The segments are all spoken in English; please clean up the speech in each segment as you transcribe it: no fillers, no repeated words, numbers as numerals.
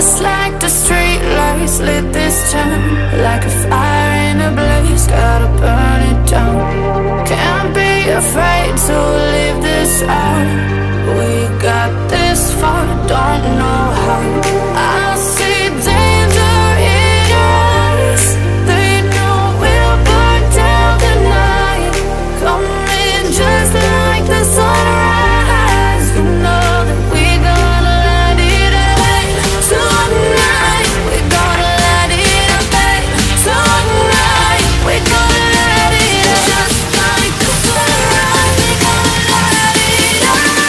Just like the street lights lit this town, like a fire in a blaze, gotta burn it down. Can't be afraid to leave this out. We got this far, don't know how. I see danger in your eyes. They know we'll burn down the night. Coming just like the sunrise. You know that we gonna light it up tonight. We gonna light it up tonight. We gonna light it up just like the sunrise. We gonna light it up now.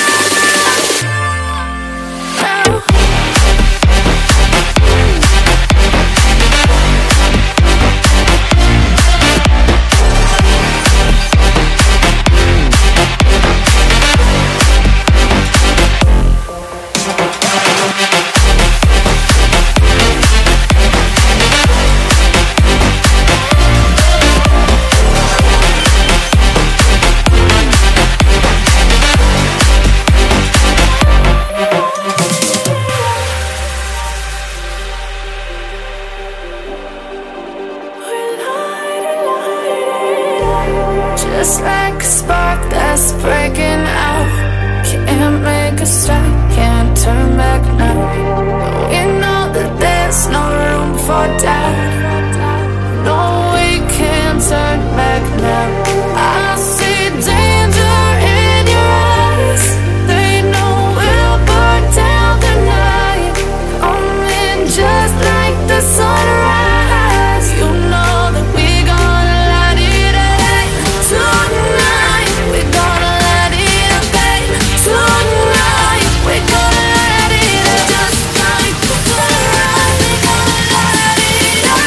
Just like a spark that's breaking out. Can't make a stop, can't turn back now. We know that there's no room for doubt. No, we can't turn back now. I see danger in your eyes. They know we'll burn down the night. Coming just like the sunrise. You know that we gonna light it up tonight. We gonna light it up tonight. We gonna light it up just like the sunrise. We gonna light it up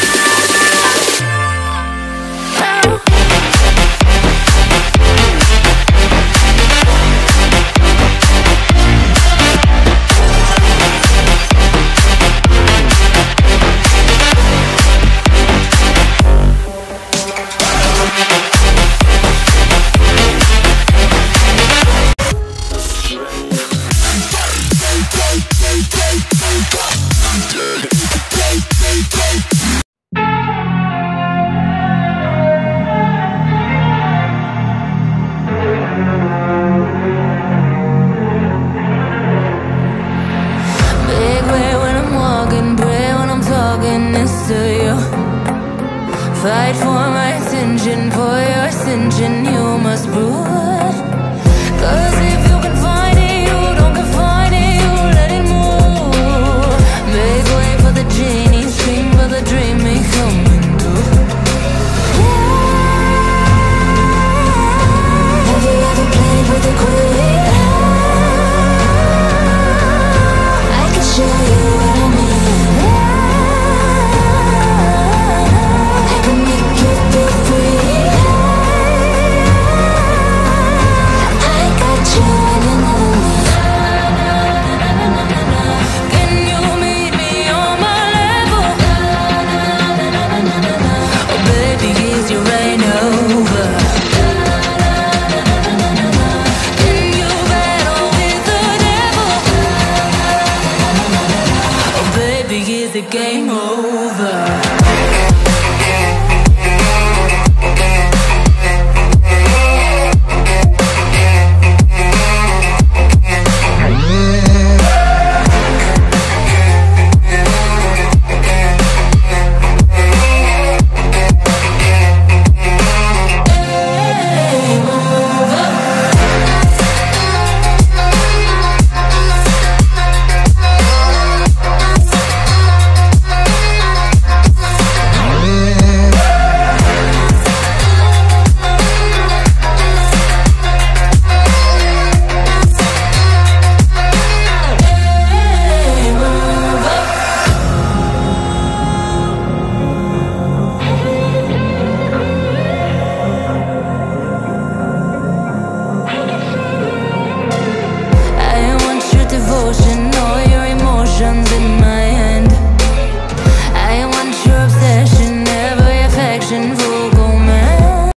now. Big way when I'm walking, pray when I'm talking this to you. Fight for my attention, for your ascension, you must prove